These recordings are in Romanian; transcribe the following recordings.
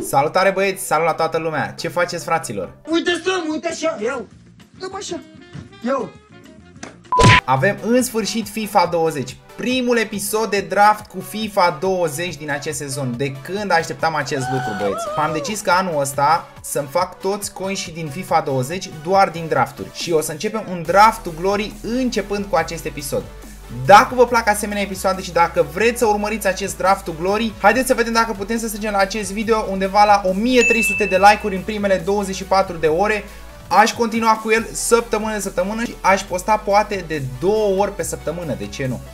Salutare băieți, salut la toată lumea. Ce faceți, fraților? Uite stăm, uite așa, eu. Dăm așa. Eu. Avem în sfârșit FIFA 20. Primul episod de draft cu FIFA 20 din acest sezon. De când așteptam acest lucru, băieți? M-am decis că anul ăsta să-mi fac toți coinși din FIFA 20 doar din drafturi. Și o să începem un draft to glory începând cu acest episod. Dacă vă plac asemenea episoade și dacă vreți să urmăriți acest draft to glory, haideți să vedem dacă putem să strângem la acest video undeva la 1300 de like-uri în primele 24 de ore. Aș continua cu el săptămână de săptămână și aș posta poate de 2 ori pe săptămână, de ce nu?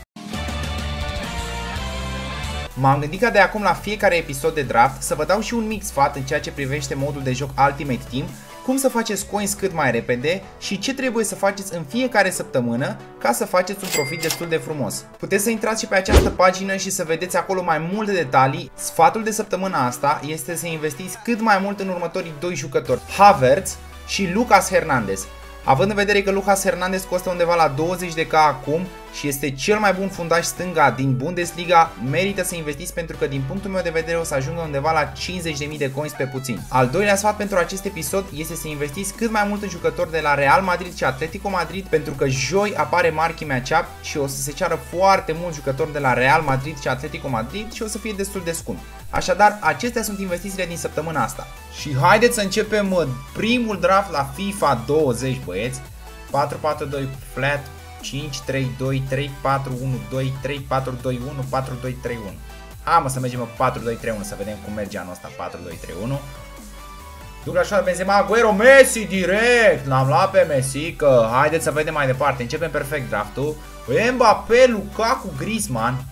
M-am gândit ca de acum la fiecare episod de draft să vă dau și un mic sfat în ceea ce privește modul de joc Ultimate Team, cum să faceți coins cât mai repede și ce trebuie să faceți în fiecare săptămână ca să faceți un profit destul de frumos. Puteți să intrați și pe această pagină și să vedeți acolo mai multe detalii. Sfatul de săptămâna asta este să investiți cât mai mult în următorii 2 jucători, Havertz și Lucas Hernandez. Având în vedere că Lucas Hernandez costă undeva la 20 de k acum și este cel mai bun fundaș stânga din Bundesliga, merită să investiți pentru că din punctul meu de vedere o să ajungă undeva la 50.000 de coins pe puțin. Al doilea sfat pentru acest episod este să investiți cât mai mult în jucători de la Real Madrid și Atletico Madrid, pentru că joi apare marquee matchup și o să se ceară foarte mulți jucători de la Real Madrid și Atletico Madrid și o să fie destul de scump. Așadar, acestea sunt investițiile din săptămâna asta. Și haideți să începem primul draft la FIFA 20, băieți. 4-4-2 flat, 5-3-2, 3-4-1-2, 3-4-2-1, 4-2-3-1. Hai mă să mergem 4-2-3-1 să vedem cum merge anul ăsta 4-2-3-1. Douglas Costa, Benzema, Agüero, Messi direct. L-am luat pe Messi, că haideți să vedem mai departe. Începem perfect draftul. Mbappé, Lukaku, Griezmann.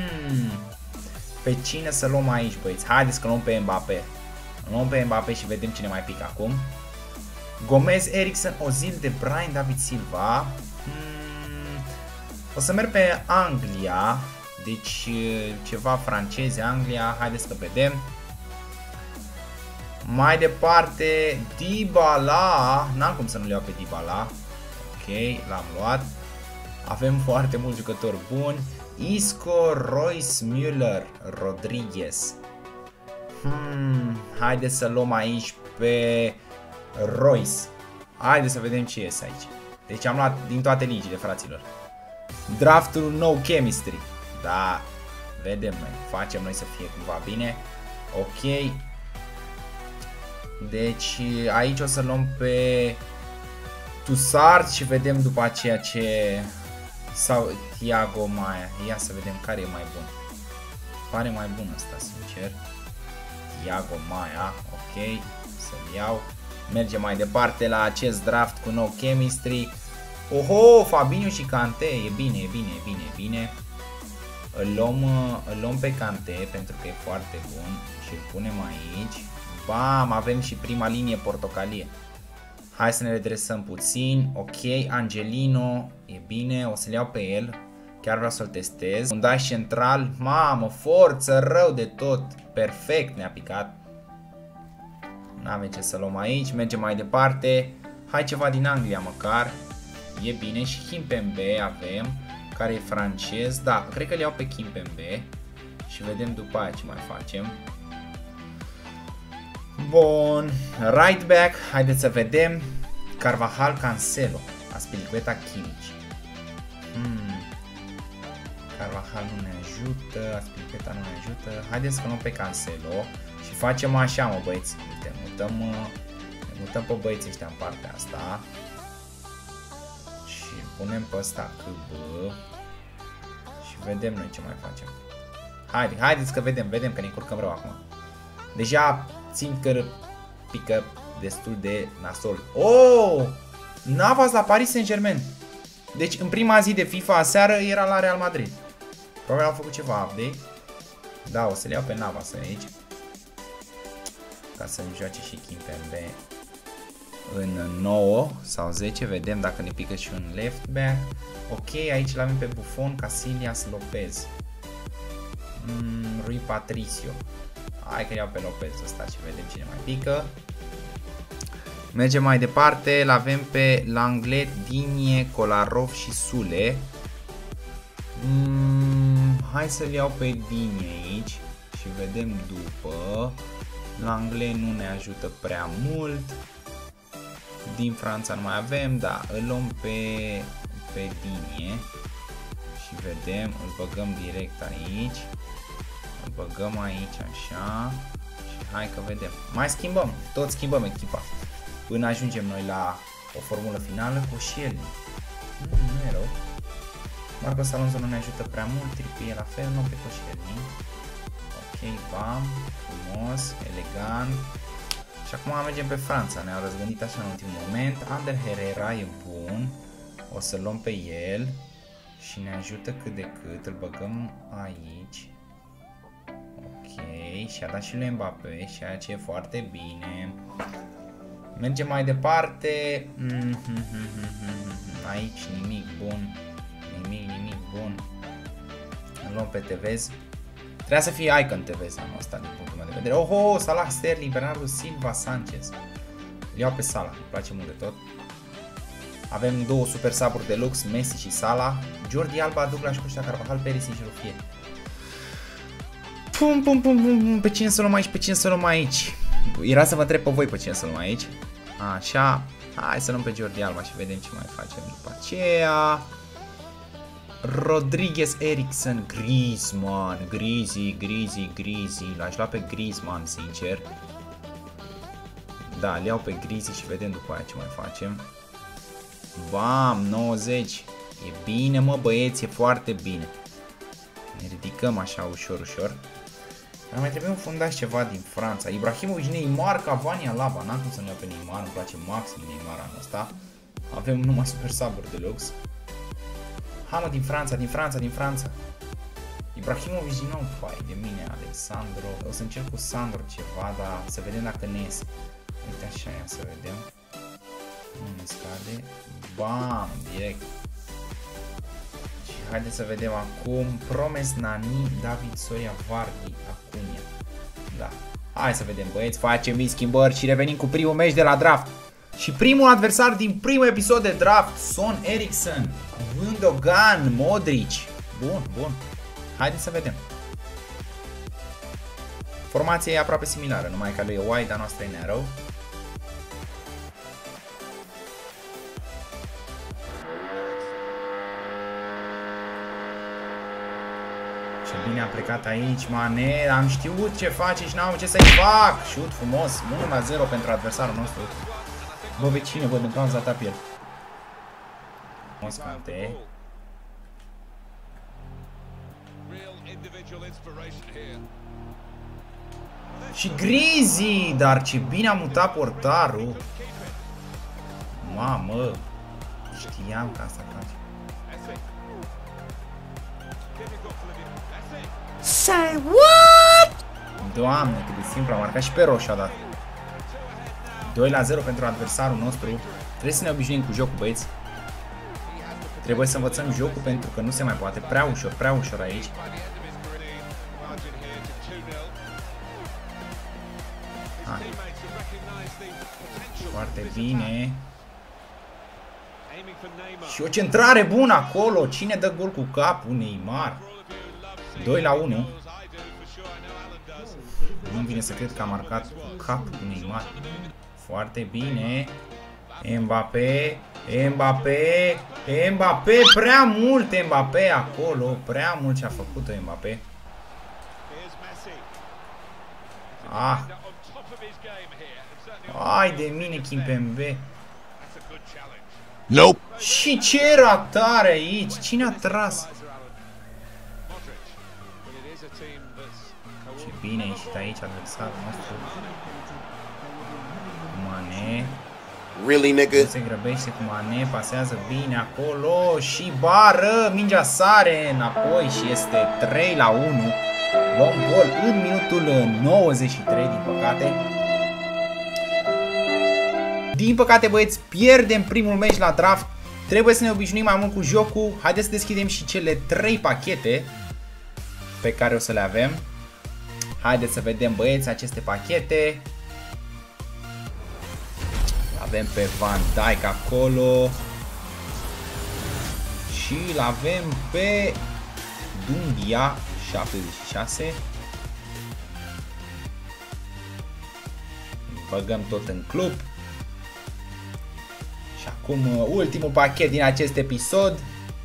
Pe cine să luăm aici, băieți? Haideți că luăm pe Mbappé. Luăm pe Mbappé și vedem cine mai pică acum. Gomez, Eriksen, Ozil, De Bruyne, David Silva. O să merg pe Anglia. Deci ceva franceze, Anglia. Haideți să vedem. Mai departe, Dybala. N-am cum să nu-l iau pe Dybala. Ok, l-am luat. Avem foarte mulți jucători buni. Isco, Royce, Müller, Rodriguez. Haideți să luăm aici pe Royce. Haideți să vedem ce iese aici. Deci am luat din toate ligile, fraților. Draftul no chemistry. Da, vedem noi. Facem noi să fie cumva bine. Ok. Deci aici o să luăm pe Tussard și vedem după aceea ce... Sau Thiago Maia. Ia să vedem care e mai bun. Pare mai bun ăsta, sincer. Thiago Maia. Ok. Să-l iau. Mergem mai departe la acest draft cu no chemistry. Oho, Fabinho și Kanté. E bine, e bine, e bine, e bine. Îl luăm pe Kanté pentru că e foarte bun. Și îl punem aici. Bam, avem și prima linie portocalie. Hai să ne redresăm puțin. Ok, Angelino. E bine, o să-l iau pe el. Chiar vreau să-l testez. Fundaș central. Mamă, forță, rău de tot. Perfect ne-a picat. N-avem ce să luăm aici. Mergem mai departe. Hai ceva din Anglia măcar. E bine. Și Kimpembe avem. Care e francez. Da, cred că le iau pe Kimpembe. Și vedem după aia ce mai facem. Bun. Right back. Haideți să vedem. Carvajal, Cancelo. Aspilicueta, Kimmich. Carvajal nu ne ajută. Aspilicueta nu ne ajută. Haideți să luăm pe Cancelo. Și facem așa, mă, băieți. Uite, mutăm pe băieții ăștia în partea asta. Și punem pe ăsta KB. Și vedem noi ce mai facem. Haideți că vedem că ne încurcăm rău acum. Deja simt că pică destul de nasol. Oh! Navas la Paris Saint-Germain. Deci în prima zi de FIFA aseară era la Real Madrid. Probabil au făcut ceva update. Da, o să le iau pe Navas aici. Ca să-mi joace și Kimpembe în 9 sau 10. Vedem dacă ne pică și un left back. Ok, aici l-avem pe Buffon, Casillas, Lopez. Rui Patricio. Hai că iau pe Lopez ăsta și vedem cine mai pică. Mergem mai departe, l-avem pe Langlais, Digne, Kolarov și Sule. Hai să-l iau pe Digne aici și vedem după. Langlais nu ne ajută prea mult. Din Franța nu mai avem, dar îl luăm pe Digne. Și vedem, îl băgăm direct aici. Îl băgăm aici așa. Și hai că vedem. Mai schimbăm, tot schimbăm echipa. Până ajungem noi la o formulă finală cu Shelly. Nu e rău. Marcos Alonso nu ne ajută prea mult, Trippier la fel, nu pe Shelly. Ok, bam, frumos, elegant. Și acum mergem pe Franța, ne-au răzgândit așa în ultimul moment. Ander Herrera e bun, o să luăm pe el și ne ajută cât de cât, îl băgăm aici. Ok, și a dat și lui Mbappé, ceea ce e foarte bine. Mergem mai departe. Aici nimic bun, nimic bun. Îl luăm pe Tevez. Trebuia să fie Icon Tevez anul ăsta din punctul meu de vedere. Oho, Salah, Sterling, Bernardo Silva, Sanchez. Îl iau pe Salah, îmi place mult de tot. Avem două super saburi de lux, Messi și Salah. Jordi Alba, Douglas Costa, Carvajal, Perisic și Rufier. Pe cine să luăm aici, pe cine să luăm aici? Era să vă întreb pe voi pe cine să luăm aici. Așa, hai să luăm pe Jordi Alba și vedem ce mai facem după aceea. Rodriguez, Eriksen, Griezmann, Griezmann, l-aș lua pe Griezmann, sincer. Da, le iau pe Griezmann și vedem după aia ce mai facem. Bam, 90. E bine, mă, băieți, e foarte bine. Ne ridicăm așa ușor, ușor. Dar mai trebuie înfundați ceva din Franța. Ibrahimovic, Neymar, Cavani, Alaba. N-am cum să-mi iau pe Neymar, îmi place maxim Neymar anul ăsta. Avem numai super saburi de lux. Hamă din Franța. Ibrahimovic din nou, fai de mine, Alexandro. O să încerc cu Sandro ceva, dar să vedem dacă ne iese. Uite așa, ia să vedem. Nu ne scade. Bam, direct. Și haideți să vedem acum. Promes, Nani, David, Soria, Vardy, Acuña. Da. Hai să vedem, băieți, facem mii schimbări și revenim cu primul meci de la draft. Și primul adversar din primul episod de draft, Son Eriksen, Gundogan, Modric. Bun. Haideți să vedem. Formația e aproape similară, numai că lui e wide, a noastră e narrow. Ce bine a plecat aici, Mane, am știut ce face și n-am ce să-i fac. Șut frumos, 1-0 pentru adversarul nostru. Bă, vecine, bă, din cauza ta pierd. Moscante. Și Griezmann, dar ce bine a mutat portarul. Mamă, știam că asta face. Say what? Doamne, cât de simplu, a marcat și pe roșu a dat. 2-0 pentru adversarul nostru. Trebuie să ne obișnuim cu jocul, băieți. Trebuie să învățăm jocul pentru că nu se mai poate. Prea ușor aici. Hai. Foarte bine. Și o centrare bună acolo. Cine dă gol cu capul? Neymar. 2-1. Nu-mi vine să cred că a marcat cu capul cu Neymar. Foarte bine. Mbappé, prea mult Mbappé acolo, prea mult ce-a făcut Mbappé. Ai de mine Kimpembe. Nope. Și ce ratare aici? Cine a tras? Ce bine a ieșit aici adversarul nostru. Mane. Really, nigga? Se grăbește cu Mane, pasează bine acolo și bară, mingea sare înapoi și este 3-1. Luăm gol în minutul 93, din păcate. Din păcate, băieți, pierdem primul meci la draft. Trebuie să ne obișnuim mai mult cu jocul. Haideți să deschidem și cele 3 pachete pe care o să le avem. Haideți să vedem, băieți, aceste pachete. Avem pe Van Dijk acolo. Și îl avem pe Dundia 76. băgăm tot în club. Și acum ultimul pachet din acest episod.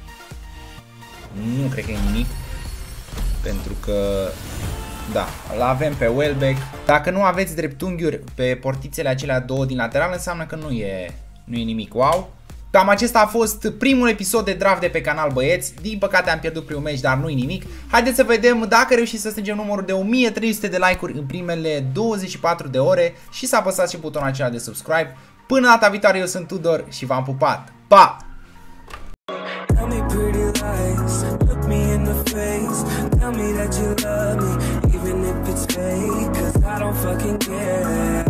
Nu cred că e nimic, pentru că da, îl avem pe Welbeck. Dacă nu aveți dreptunghiuri pe portițele acelea două din lateral, înseamnă că nu e nimic wow. Cam acesta a fost primul episod de draft de pe canal, băieți. Din păcate am pierdut primul meci, dar nu-i nimic. Haideți să vedem dacă reușim să strângem numărul de 1300 de like-uri în primele 24 de ore și să apăsați și butonul acela de subscribe. Până data viitoare, eu sunt Tudor și v-am pupat. Pa! Tell me pretty lies, look me in the face. Tell me that you love me, even if it's fake, 'cause I don't fucking care.